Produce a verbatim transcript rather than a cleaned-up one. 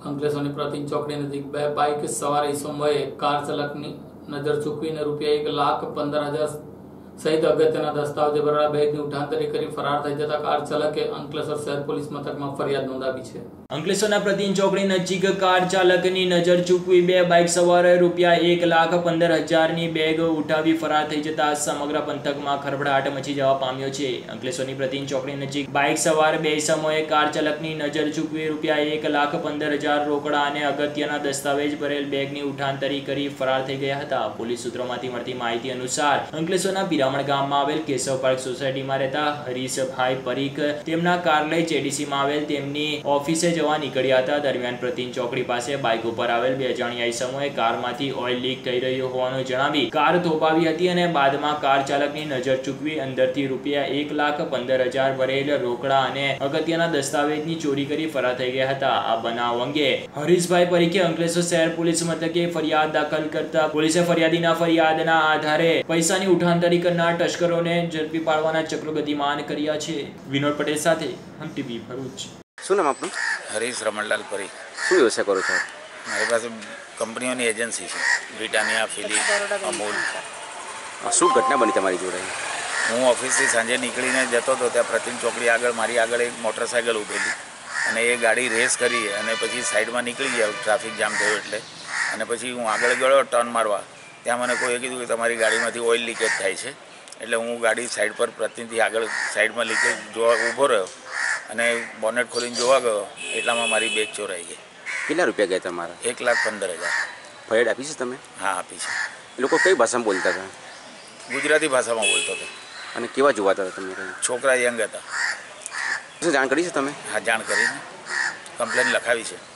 અંકલેશ્વરની પ્રતિન ચોકડી નજીક બે બાઇક સવાર ઈસમોએ કાર ચાલકની નજર ચૂકવીને રૂપિયા એક લાખ પંદર હજાર સહિત અગત્યના દસ્તાવેજ ભરેલા બેગની ઉઠાંતરી કરી ફરાર થઈ જતા કાર ચાલકે અંકલેશ્વર શહેર પોલીસ મથકમાં ફરિયાદ નોંધાવી છે। અંકલેશ્વરના પ્રતિન ચોકડી નજીક કાર ચાલકની નજર ચૂકવી બે બાઇક સવારે રૂપિયા એક લાખ પંદર હજારની બેગ ઉઠાવી ફરાર થઈ જતા સમગ્ર પંથકમાં ખળભળાટ મચી જવા પામ્યો છે। અંકલેશ્વરની પ્રતિન ચોકડી નજીક બાઇક સવાર બે સમયે કાર ચાલકની નજર ચૂકવી રૂપિયા એક લાખ પંદર હજાર રોકડા અને અગત્યના દસ્તાવેજ ભરેલ બેગની ઉઠાંતરી કરી ફરાર થઈ ગયા હતા। પોલીસ સૂત્રોમાંથી મળતી માહિતી અનુસાર અંકલેશ્વરના પિરામણ ગામમાં આવેલ કેશવ પાર્ક સોસાયટીમાં રહેતા હરીશભાઈ પરીખ તેમના કાર લઈ જેડીસીમાં આવેલ તેમની ઓફિસે જવા નીકળ્યા હતા। દરમિયાન પ્રતિન ચોકડી પાસે બાઇક ઉપર આવેલ બે અજાણ્યા ઈસમોએ કારમાંથી ઓઇલ લીક થઈ રહ્યું હોવાનું જણાવી કાર થોપાવી હતી અને બાદમાં કાર ચાલકની નજર ચૂકવી અંદરથી રૂપિયા એક લાખ પંદર હજાર ભરેલ રોકડા અને અગત્યના દસ્તાવેજની ચોરી કરી ફરાર થઈ ગયા હતા। આ બનાવ અંગે હરીશભાઈ પરીખે અંકલેશ્વર શહેર પોલીસ મથકે ફરિયાદ દાખલ કરતા પોલીસે ફરિયાદીના ફરિયાદના આધારે પૈસાની ઉઠાંતરી કરનાર તસ્કરોને ઝડપી પાડવાના ચક્રો ગતિમાન કર્યા છે। વિનોદ પટેલ સાથે હમ ટીવી ભરૂચ। શું નામ આપનું? હરીશ રમણલાલ પરી। શું વ્યવસાય કરો છો? મારી પાસે કંપનીઓની એજન્સી છે, બ્રિટાનિયા, ફિલિપ, અમૂલ। શું ઘટના બની તમારી જોડે? હું ઓફિસથી સાંજે નીકળીને જતો હતો, ત્યાં પ્રતિન ચોકડી આગળ મારી આગળ એક મોટરસાઇકલ ઊભેલી અને એ ગાડી રેસ કરી અને પછી સાઈડમાં નીકળી ગયા, ટ્રાફિક જામ થયો એટલે। અને પછી હું આગળ ગયો ટર્ન મારવા, ત્યાં મને કોઈએ કીધું કે તમારી ગાડીમાંથી ઓઇલ લીકેજ થાય છે। એટલે હું ગાડી સાઈડ પર પ્રતિનથી આગળ સાઈડમાં લીકેજ જોવા ઊભો રહ્યો અને બોનેટ ખોલીને જોવા ગયો, એટલામાં મારી બેગ ચોરાઈ ગઈ। કેટલા રૂપિયા ગયા તમારા? એક લાખ પંદર હજાર। ફરિયાદ આપી છે તમે? હા, આપી છે। એ લોકો કઈ ભાષામાં બોલતા હતા? ગુજરાતી ભાષામાં બોલતો હતો। અને કેવા જોવાતા હતા તમે? છોકરા યંગ હતા। શું જાણ કરી છે તમે? હા, જાણ કરીને કમ્પ્લેન લખાવી છે।